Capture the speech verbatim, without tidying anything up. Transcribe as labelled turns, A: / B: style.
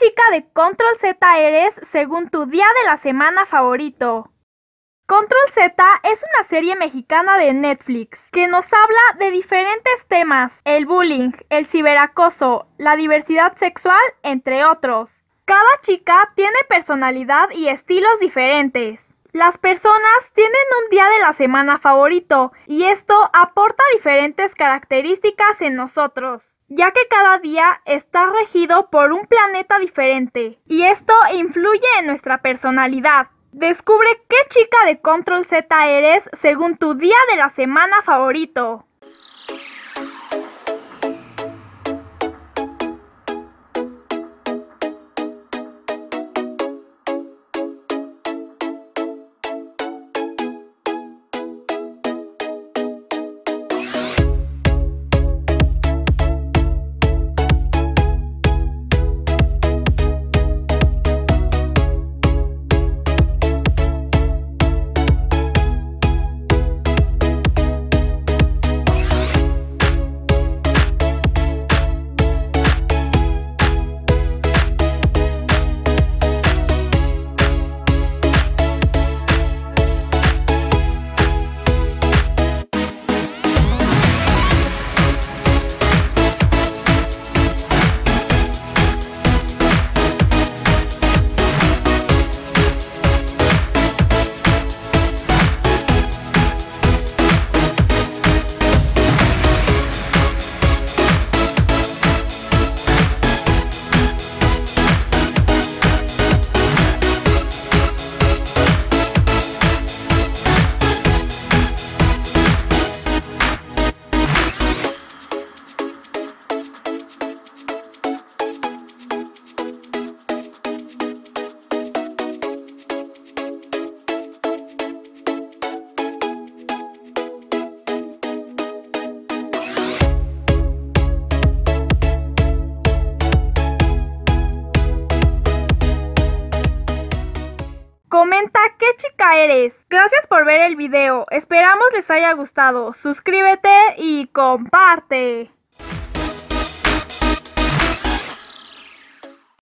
A: chica de Control Z eres según tu día de la semana favorito? Control Z es una serie mexicana de Netflix que nos habla de diferentes temas: el bullying, el ciberacoso, la diversidad sexual, entre otros. Cada chica tiene personalidad y estilos diferentes. Las personas tienen un día de la semana favorito y esto aporta diferentes características en nosotros, ya que cada día está regido por un planeta diferente y esto influye en nuestra personalidad. Descubre qué chica de Control Z eres según tu día de la semana favorito. Comenta qué chica eres. Gracias por ver el video. Esperamos les haya gustado. Suscríbete y comparte.